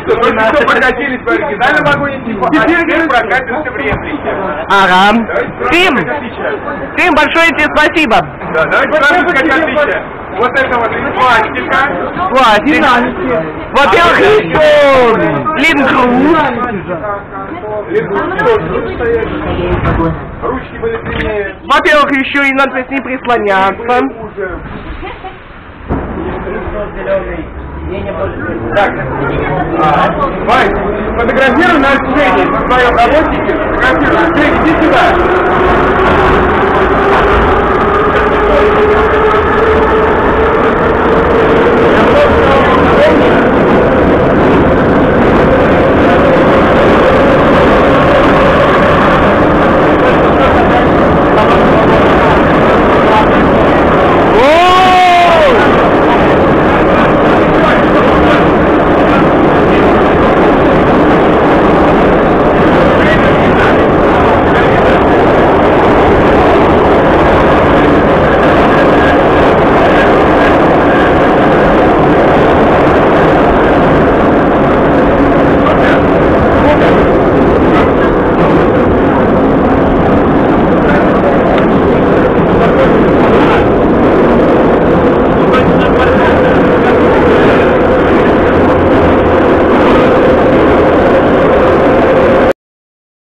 что прокатились по оригинальному вагоне типа, а теперь прокатился в реплике. Ага. Тим, большое тебе спасибо. Да, давайте сразу сказать отличие. Вот это вот из пластика. Пластик. Во-первых, Лингрус. Ручки были длиннее. Во-первых, еще и надо с ней прислоняться. Так, Вань, фотографируй на сцене в своем работнике. Фотографируй. Жень, иди сюда. Я